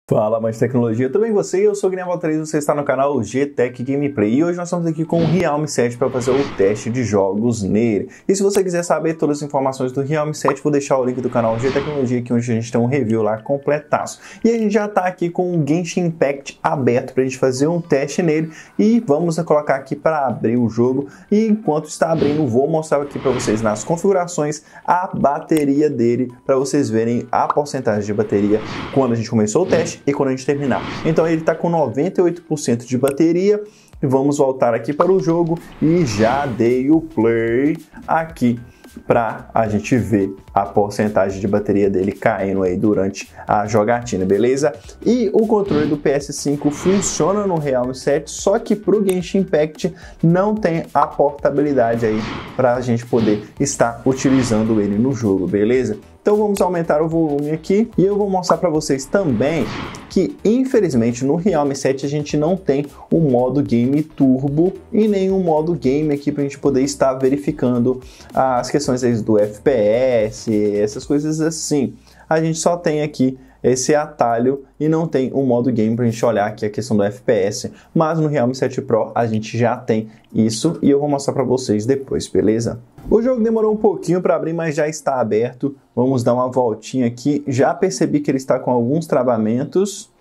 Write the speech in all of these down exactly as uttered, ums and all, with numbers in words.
Fala, amante de tecnologia, tudo bem você? Eu sou o Guilherme Valtteri, você está no canal G-Tech Gameplay e hoje nós estamos aqui com o Realme sete para fazer o teste de jogos nele. E se você quiser saber todas as informações do Realme sete, vou deixar o link do canal G-Tecnologia aqui, onde a gente tem um review lá completaço. E a gente já está aqui com o Genshin Impact aberto para a gente fazer um teste nele e vamos colocar aqui para abrir o jogo. E enquanto está abrindo, vou mostrar aqui para vocês nas configurações a bateria dele, para vocês verem a porcentagem de bateria quando a gente começou o teste e quando a gente terminar. Então ele está com noventa e oito por cento de bateria e vamos voltar aqui para o jogo e já dei o play aqui para a gente ver a porcentagem de bateria dele caindo aí durante a jogatina, beleza? E o controle do P S cinco funciona no Realme sete, só que para o Genshin Impact não tem a portabilidade aí para a gente poder estar utilizando ele no jogo, beleza? Então vamos aumentar o volume aqui e eu vou mostrar para vocês também que infelizmente no Realme sete a gente não tem o modo Game Turbo e nem o modo Game aqui para a gente poder estar verificando as questões aí do F P S, essas coisas assim. A gente só tem aqui esse atalho e não tem um modo game para a gente olhar aqui a questão do F P S, mas no Realme sete Pro a gente já tem isso e eu vou mostrar para vocês depois, beleza? O jogo demorou um pouquinho para abrir, mas já está aberto. Vamos dar uma voltinha aqui. Já percebi que ele está com alguns travamentos,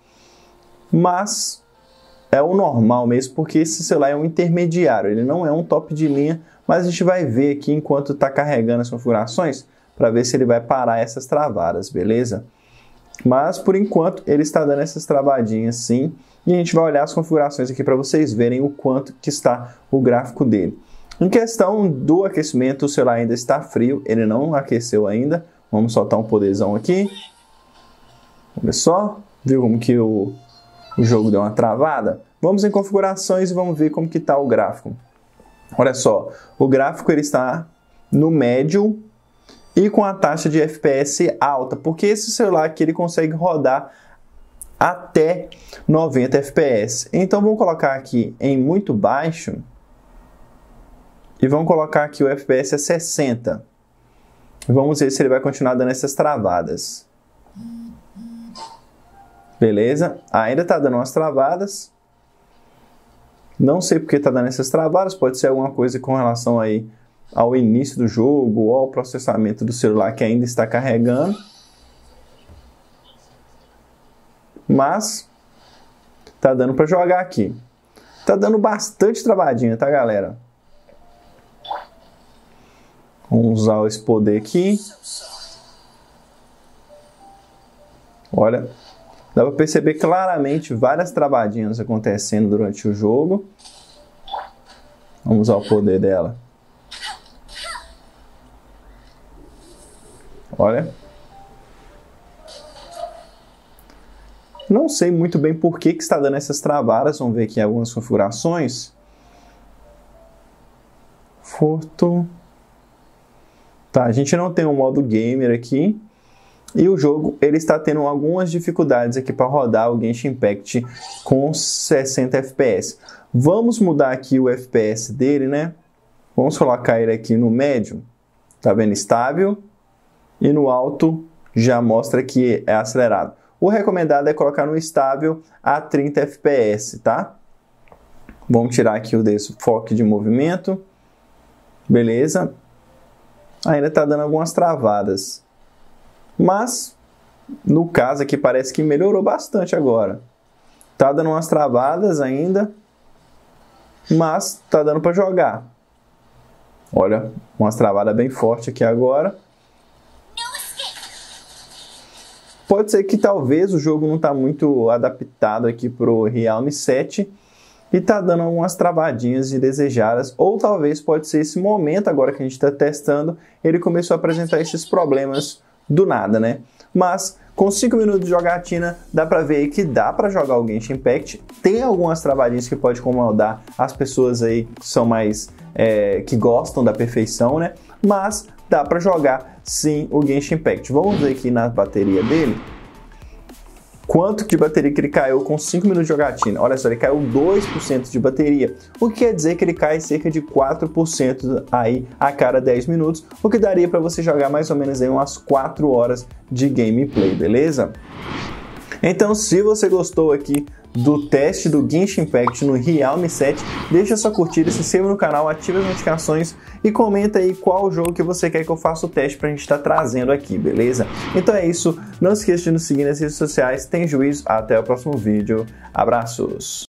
mas é o normal mesmo, porque esse celular é um intermediário, ele não é um top de linha, mas a gente vai ver aqui enquanto está carregando as configurações para ver se ele vai parar essas travadas, beleza? Mas por enquanto ele está dando essas travadinhas sim, e a gente vai olhar as configurações aqui para vocês verem o quanto que está o gráfico dele. Em questão do aquecimento, o celular ainda está frio, ele não aqueceu ainda. Vamos soltar um poderzão aqui. Olha só, viu como que o, o jogo deu uma travada? Vamos em configurações e vamos ver como que está o gráfico. Olha só, o gráfico ele está no médio e com a taxa de F P S alta, porque esse celular aqui ele consegue rodar até noventa F P S. Então vamos colocar aqui em muito baixo e vamos colocar aqui o F P S a sessenta. Vamos ver se ele vai continuar dando essas travadas. Beleza? Ainda está dando umas travadas. Não sei porque está dando essas travadas, pode ser alguma coisa com relação aí ao início do jogo ou ao processamento do celular que ainda está carregando. Mas tá dando para jogar aqui. Tá dando bastante travadinha, tá, galera? Vamos usar esse poder aqui. Olha, dá para perceber claramente várias travadinhas acontecendo durante o jogo. Vamos usar o poder dela. Olha. Não sei muito bem por que que está dando essas travadas. Vamos ver aqui algumas configurações. Forto. Tá, a gente não tem um modo gamer aqui. E o jogo ele está tendo algumas dificuldades aqui para rodar o Genshin Impact com sessenta F P S. Vamos mudar aqui o F P S dele, né? Vamos colocar ele aqui no médio. Tá vendo? Estável. E no alto já mostra que é acelerado. O recomendado é colocar no estável a trinta F P S, tá? Vamos tirar aqui o desfoque de movimento. Beleza. Ainda está dando algumas travadas. Mas, no caso aqui, parece que melhorou bastante agora. Tá dando umas travadas ainda, mas tá dando para jogar. Olha, umas travadas bem fortes aqui agora. Pode ser que talvez o jogo não está muito adaptado aqui para o Realme sete e está dando algumas travadinhas indesejadas, ou talvez pode ser esse momento agora que a gente está testando, ele começou a apresentar esses problemas do nada, né? Mas com cinco minutos de jogatina dá para ver aí que dá para jogar o Genshin Impact. Tem algumas travadinhas que pode incomodar as pessoas aí que são mais é, que gostam da perfeição, né? Mas dá para jogar sim o Genshin Impact. Vamos ver aqui na bateria dele quanto de bateria que ele caiu com cinco minutos de jogatina. Olha só, ele caiu dois por cento de bateria, o que quer dizer que ele cai cerca de quatro por cento aí a cada dez minutos, o que daria para você jogar mais ou menos aí umas quatro horas de gameplay, beleza? Então, se você gostou aqui do teste do Genshin Impact no Realme sete, deixa sua curtida, se inscreva no canal, ative as notificações e comenta aí qual jogo que você quer que eu faça o teste pra gente estar trazendo aqui, beleza? Então é isso, não esqueça de nos seguir nas redes sociais, tem juízo, até o próximo vídeo, abraços!